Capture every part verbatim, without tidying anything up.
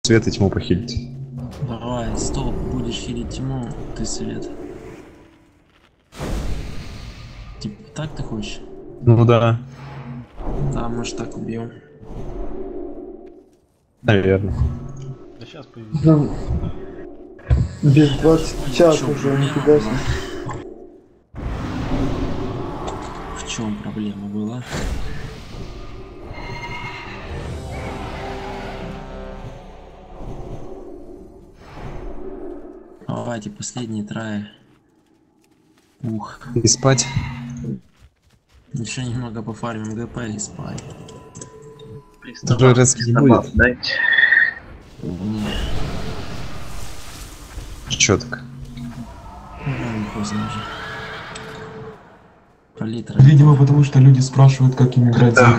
Свет и тьму похилить. Давай, стоп, будешь хилить тьму, ты свет. Типа, так ты хочешь? Ну да. Да, может так убьем. Наверное. Да сейчас появится. Да. Без двадцать час уже, нифига себе. В чем проблема была? Давайте последний трай. Ух. И спать. Еще немного пофармим ГП и спать. Второй раз не будет. Дайте. Не, Чё так? ну, поздно уже. Палитра. Видимо, потому что люди спрашивают, как им играть за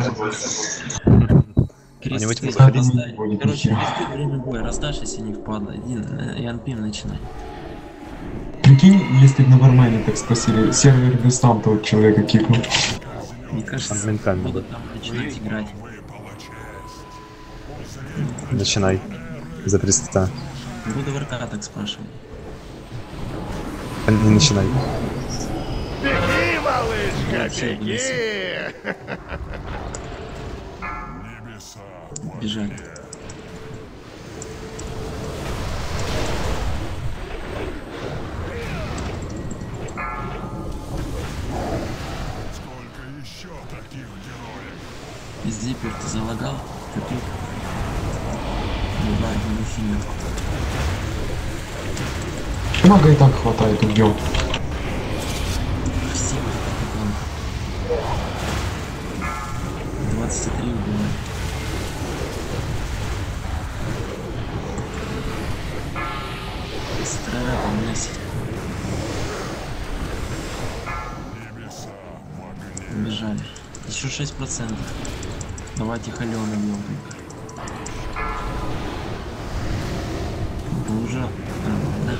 Крест, Они в крест, этим крест, ходить. дай. Короче, кресты время боя раздашь, если не впадло. Иди, э, и анпим начинай. Прикинь, если бы на Вармене так спросили, сервер без там того человека кикнул. Мне кажется, Моментально. буду там начинать играть. Начинай. За триста. Буду в РК так спрашивать. Не начинай. Беги, малышка, Вообще беги! Бежали. Сколько еще таких героев? Зиппер ты залагал? Копил? Ебать, не сильно. Много и так хватает, убьем. Спасибо, капитан. двадцать три убиваем. Стреляй по лесе. Убежали. Еще шесть процентов. Давайте халена бьем только. Это уже нормально.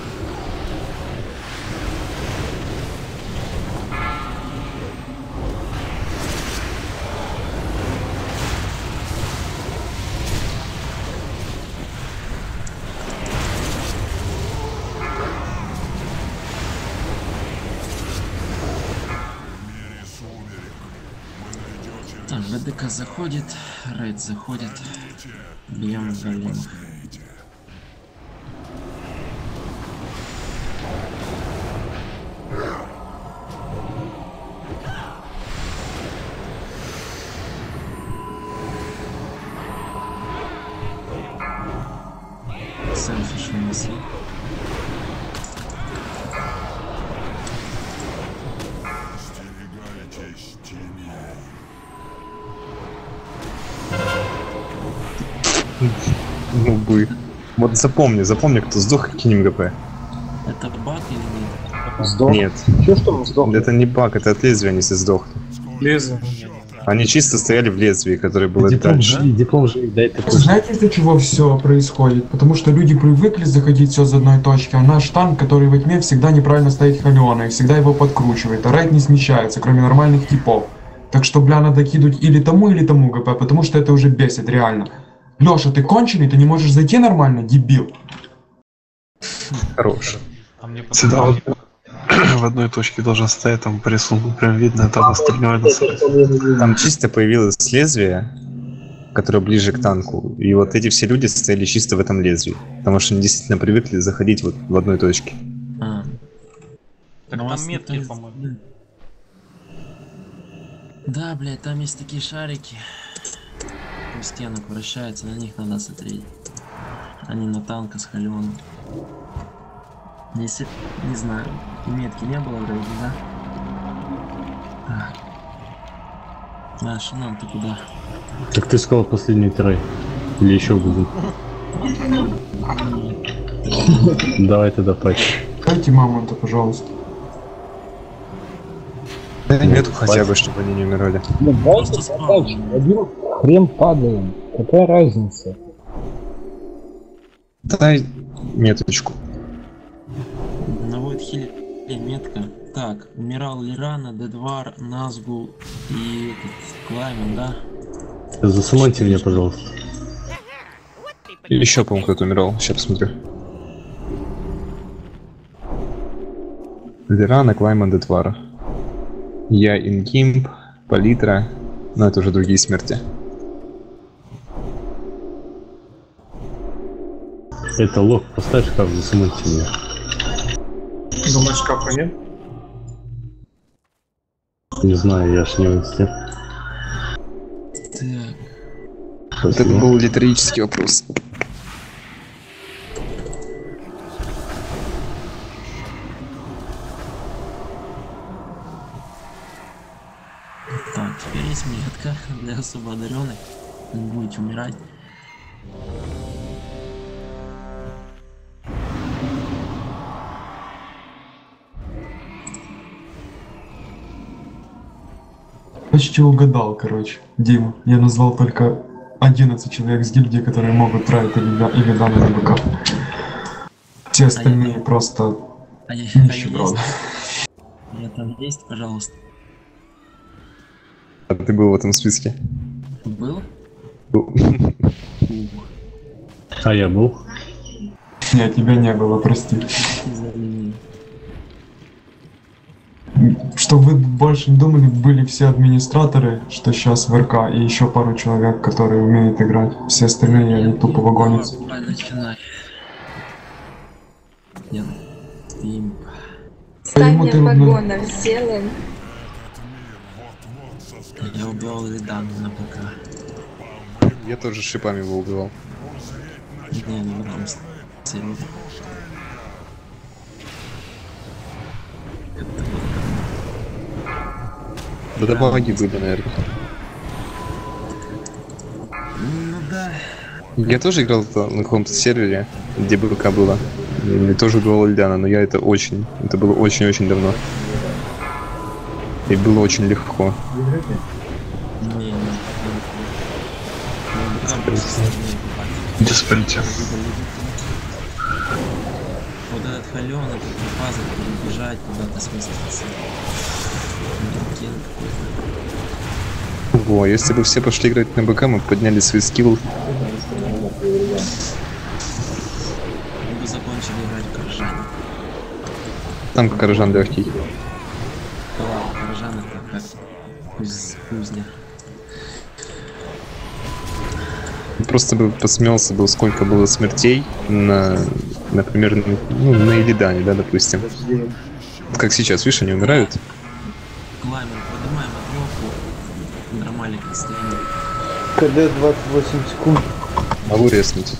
Так, ВДК заходит, рейд заходит, бьем големов. Селфиш несли. Остерегайтесь теней. Ну бы. Вот запомни, запомни, кто сдох, кинем ГП. Это баг или нет? Сдох. Нет. Чё, что он сдох? Это не баг, это от лезвия они все сдохли. Лезу. Они чисто стояли в лезвии, которое было Диплом дальше. живи, диплом живи, дай такой. Знаете, из-за чего все происходит? Потому что люди привыкли заходить все с одной точки, а наш танк, который во тьме, всегда неправильно стоит халена и всегда его подкручивает, а рейд не смещается, кроме нормальных типов. Так что, бля, надо кидать или тому, или тому ГП, потому что это уже бесит, реально. Лёша, ты конченый, ты не можешь зайти нормально, дебил? Хорош. А мне Всегда вот в одной точке должен стоять, там по рисунку прям видно, там остальное на самом. Там чисто появилось лезвие, которое ближе к танку. И вот эти все люди стояли чисто в этом лезвии. Потому что они действительно привыкли заходить вот в одной точке. А. Так Но у вас там метки, никто- по-моему. Да, блядь, там есть такие шарики. У стенок вращаются, на них надо смотреть. Они на танка с халеном. Если, не знаю, метки не было вроде, да? Так. А, Шинон, ты куда? Так ты сказал последний трай. Или еще будут? Давай тогда патч. Дайте мамонта, пожалуйста. Да нету хотя бы, чтобы они не умирали. Ну Просто дайте спам. задачу. Один хрен падаем. Какая разница? Дай меточку. Наводит хили метка. Так, умирал Лирана, Дедвар, Назгул и этот Клаймен, да? Засамоньте меня, пожалуйста. Еще, по-моему, кто-то умирал. Сейчас посмотрю. Верана, Клайман, Детвара. Я, Ингимп, Палитра. Но это уже другие смерти. Это лох, поставь шкаф, засмульте меня. Думаешь, шкафа нет? Не знаю, я ж не в инсте. Так, Вот это был риторический вопрос. так, теперь есть метка для особо одаренных. Не будете умирать. Почти угадал, короче, Дима. Я назвал только одиннадцать человек с гильдии, которые могут тратить или, или данный ДБК. Все остальные просто А я, а я нищеброды. есть? Я там есть, пожалуйста. А ты был в этом списке? Был? Был. А я был. Нет, тебя не было, прости. Извини. Чтобы вы больше не думали, были все администраторы, что сейчас в РК, и еще пару человек, которые умеют играть. Все остальные, они тупо вагонятся. Давай, начинай. Нет, имп. Поэтому Стание ты, ну, вагонов сделаем. Я убивал Ридану на ПК. Я тоже шипами его убивал. Не, не потом с сервере. Да да помоги были, наверное. Ну да. Я тоже играл на каком-то сервере, где БК было. И тоже убивал Ильдана, но я это очень... Это было очень-очень давно. И было очень легко. Не, не. Где спалите? Вот этот хален, это фаза, перебежать куда-то сместиться. Манекен какой-то. Во, если бы все пошли играть на БК, мы бы подняли свои скиллы. Мы бы закончили играть в Каржане. Там как Каражан легкий. Да ладно, Каржан это как куз... кузня. Просто бы посмеялся был, сколько было смертей на, например, на, ну, на Илидане, да, допустим. Как сейчас, видишь, они умирают. Кламер, поднимаем отводку. Нормально, состояние. КД двадцать восемь секунд. Могу резнуть.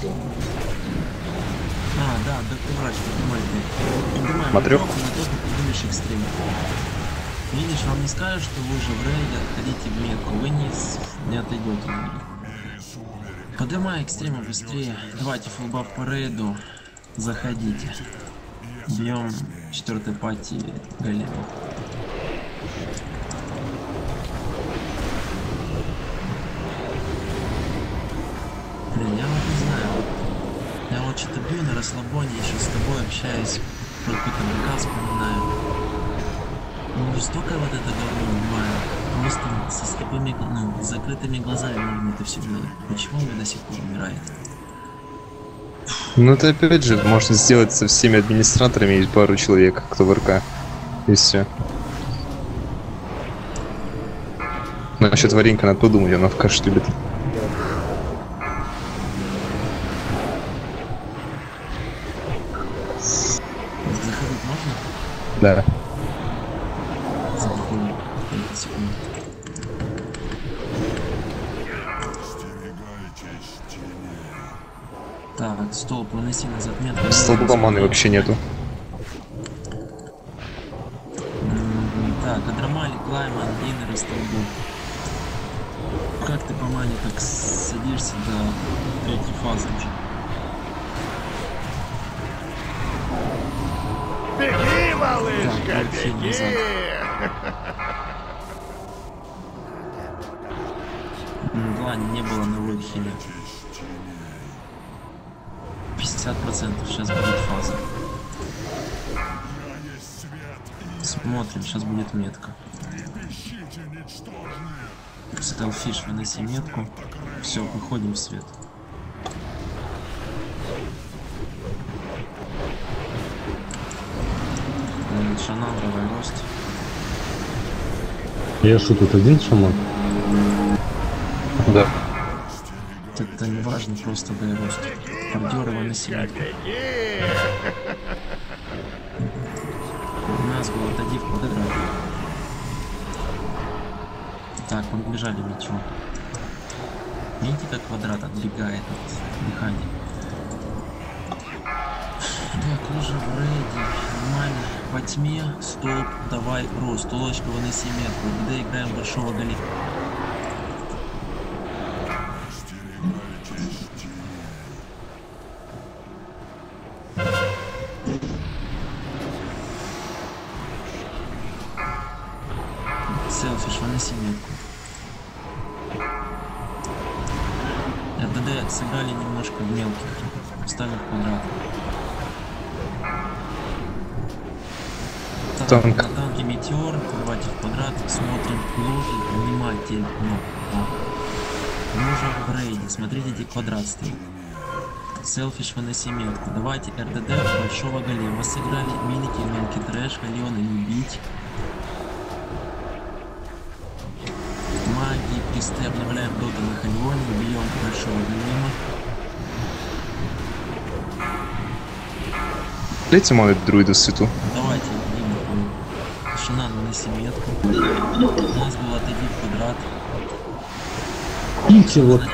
А, да, доктор врач, поднимай. Поднимаем Матрёх? отводку, на то, что поднимешь экстрим. Видишь, вам не скажут, что вы же в рейде, отходите в метку, вы не, с... не отойдете на них. Поднимай экстрима быстрее. Давайте фулбаф по рейду. Заходите. Бьем четвертой пати голема. Блин, я вот не знаю. Я вот что-то бью на расслабоне, еще с тобой общаюсь, про какой-то БК вспоминаю. Ну, столько вот это говно бывает. Просто со слепыми, ну, с закрытыми глазами можно это все делать. Почему вы до сих пор умираете? Ну это опять же можно сделать со всеми администраторами, есть пару человек, кто в РК. И все. Насчет Варенька надо подумать, она в каш любит. Заходить можно? Да. Заходим. тридцать секунд. Так, столб, выноси назад метку. Столба маны вообще нету. М, Так, Адрамали, Клайман, Иннер и столбу. Как ты по мане так садишься до третьей фазы уже? Беги, малышка, Так, вот беги! назад. М, Глани не было на выхиле. пятьдесят процентов сейчас будет фаза. Смотрим, сейчас будет метка. Стелфиш, выноси метку. Все, выходим в свет. Шанан, давай рост. Я что, тут один шаман? Да. Это не важно, просто дай рост. Бордюр его на семерку. У нас был отойди в квадрат. Так, мы бежали мячом. Видите, как квадрат отбегает от дыхания? Так, уже в рейде. Нормально. Во тьме. Столб. Давай. Рост. Тулочка выноси метку. Когда играем большого голи. Селфиш, выноси метку. РДД сыграли немножко в мелких. Встали в квадрат. Танк. На танке метеор. Давайте в квадрат. Смотрим лужи. Внимательно. Мы уже в рейде. Смотрите, где квадрат стоит. Селфиш, выноси метку. Давайте РДД большого голема сыграли. Милики, мелкий трэш. Галеоны не бить. Магии, присты, обновляем доты на халионе, бьем большого голема. Дайте маны друида свету. Давайте, Дим, Шанан, выноси метку. У нас был отойди в квадрат. Идите вот.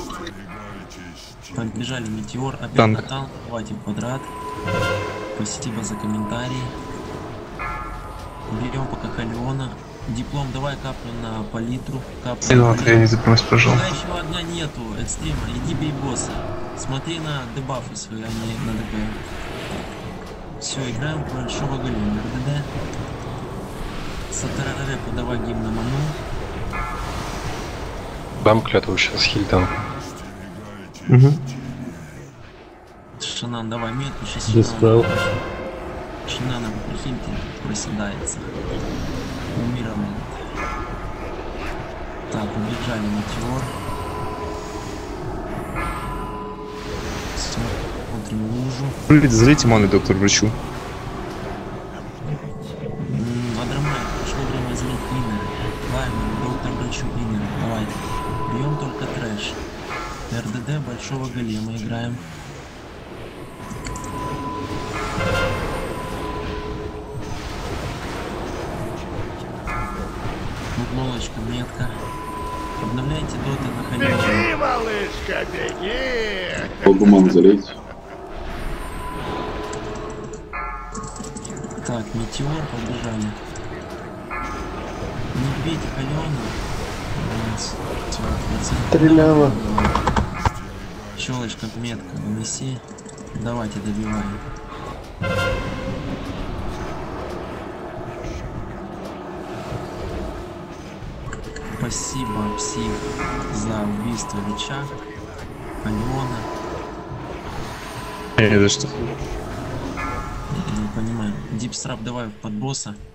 Побежали метеор, опять Танк. на танк, давайте в квадрат. Спасибо за комментарии. Берем пока халиона. Диплом давай каплю на палитру. Каплю на Ладно, я не запомнюсь, пожалуйста. Пока еще огня нету, экстрима, иди бей босса. Смотри на дебафы свои, а не на ДП. Все, играем в большого голема. РДД. Сатарарепу давай гимн на ману. Дам клятву сейчас хильтан. Угу. Шанан, давай метку, сейчас Диспел. Шанана прихильте, проседается. Умиром. Так, убежали метеор. Смотрим лужу. Залейте маны, доктор, врачу. Адрамай, пришло время залить иннер. Лаймер, доктор врачу иннер. Давай. Бьем только трэш. РДД большого голема играем. Угловочка, метка. Обновляйте доты на халионе. Беги, малышка, беги! Погуман залить. Так, метеор, побежали. Не бейте халиона. Стреляла. Щелочка, метка, вынеси. Давайте добиваем. Спасибо, псих, за убийство Лича, Халиона. Не за что. Не понимаю. Дипстрап давай под босса.